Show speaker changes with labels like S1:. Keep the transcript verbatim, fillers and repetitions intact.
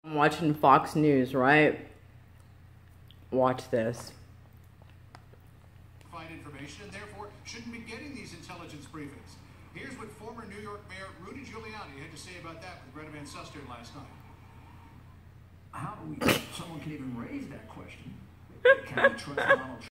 S1: I'm watching Fox News, right? Watch this.
S2: Find information and therefore shouldn't be getting these intelligence briefings. Here's what former New York Mayor Rudy Giuliani had to say about that with Greta Van Susteren last night.
S3: How do we, someone can even raise that question? Can we trust Donald Trump?